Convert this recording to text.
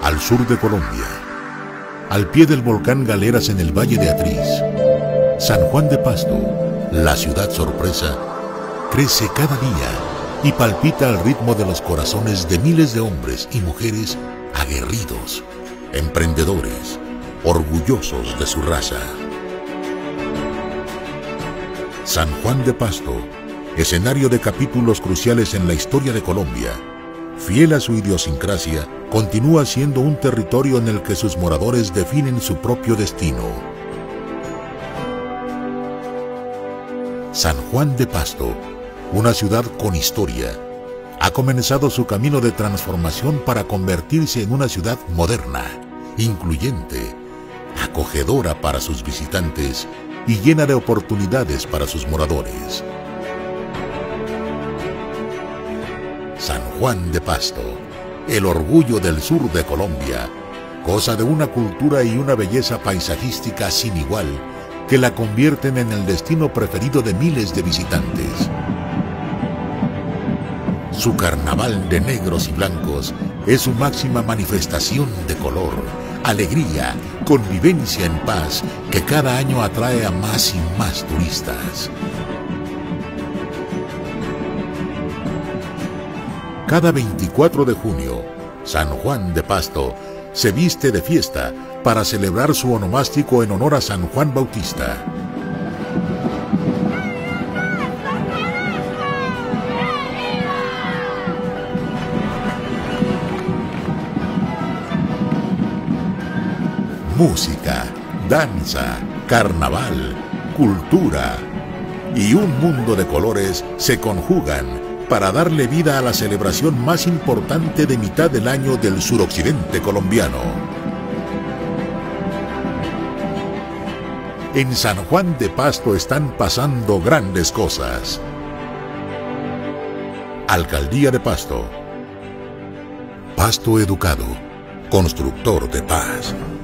al sur de Colombia, al pie del volcán Galeras en el Valle de Atriz, San Juan de Pasto, la ciudad sorpresa, crece cada día y palpita al ritmo de los corazones de miles de hombres y mujeres aguerridos, emprendedores, orgullosos de su raza. San Juan de Pasto, escenario de capítulos cruciales en la historia de Colombia, fiel a su idiosincrasia, continúa siendo un territorio en el que sus moradores definen su propio destino. San Juan de Pasto, una ciudad con historia, ha comenzado su camino de transformación para convertirse en una ciudad moderna, incluyente, acogedora para sus visitantes y llena de oportunidades para sus moradores. San Juan de Pasto, el orgullo del sur de Colombia, goza de una cultura y una belleza paisajística sin igual que la convierten en el destino preferido de miles de visitantes. Su carnaval de negros y blancos es su máxima manifestación de color, alegría, convivencia en paz que cada año atrae a más y más turistas. Cada 24 de junio, San Juan de Pasto se viste de fiesta para celebrar su onomástico en honor a San Juan Bautista. Música, danza, carnaval, cultura y un mundo de colores se conjugan para darle vida a la celebración más importante de mitad del año del suroccidente colombiano. En San Juan de Pasto están pasando grandes cosas. Alcaldía de Pasto. Pasto Educado, constructor de paz.